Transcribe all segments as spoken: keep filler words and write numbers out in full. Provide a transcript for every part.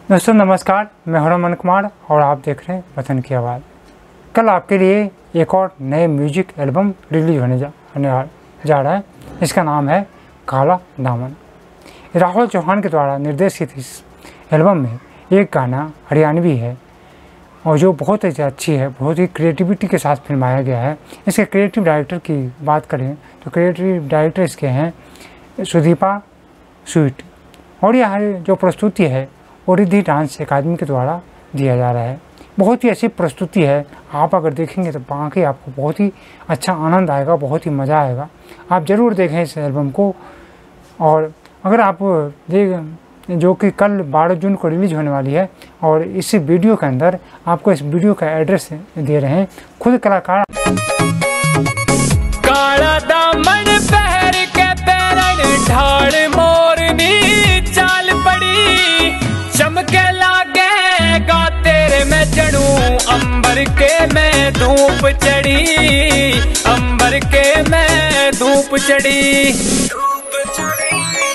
दोस्तों नमस्कार, मैं हूं अमन कुमार और आप देख रहे हैं वतन की आवाज़। कल आपके लिए एक और नए म्यूजिक एल्बम रिलीज होने जा होने जा रहा है। इसका नाम है काला दामन। राहुल चौहान के द्वारा निर्देशित इस एल्बम में एक गाना हरियाणवी है और जो बहुत ही अच्छी है, बहुत ही क्रिएटिविटी के साथ फिल्माया गया है। इसके क्रिएटिव डायरेक्टर की बात करें तो क्रिएटिव डायरेक्टर इसके हैं सुदीपा स्वीट और यह जो प्रस्तुति है वो रिद्धि डांस अकादमी के द्वारा दिया जा रहा है। बहुत ही अच्छी प्रस्तुति है। आप अगर देखेंगे तो बाकी आपको बहुत ही अच्छा आनंद आएगा, बहुत ही मज़ा आएगा। आप ज़रूर देखें इस एल्बम को। और अगर आप देख जो कि कल बारह जून को रिलीज होने वाली है और इस वीडियो के अंदर आपको इस वीडियो का एड्रेस दे रहे हैं। खुद कलाकार काला दामन पहर के पैरन ढाल मोरनी चाल पड़ी चमके लागे गा तेरे में चढ़ू अंबर के मैं धूप चढ़ी अंबर के मैं धूप चढ़ी धूप चढ़ी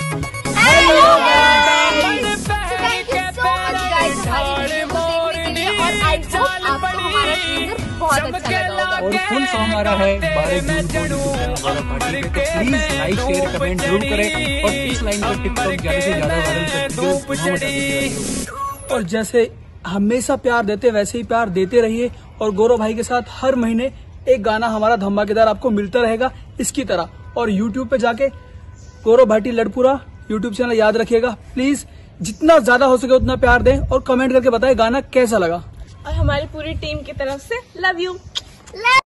और फुल सॉन्ग आ रहा है बारह जून को गौरव भाटी पे। तो प्लीज लाइक शेयर कमेंट जरूर करें और इस लाइन को टिकटॉक ज्यादा से ज्यादा वायरल करें। और जैसे हमेशा प्यार देते वैसे ही प्यार देते रहिए और गौरव भाई के साथ हर महीने एक गाना हमारा धमाकेदार आपको मिलता रहेगा इसकी तरह। और यूट्यूब पे जाके गौरव भाटी लड़पुरा यूट्यूब चैनल याद रखिएगा। प्लीज जितना ज्यादा हो सके उतना प्यार दें और कमेंट करके बताएं गाना कैसा लगा। और हमारी पूरी टीम की तरफ से लव यू।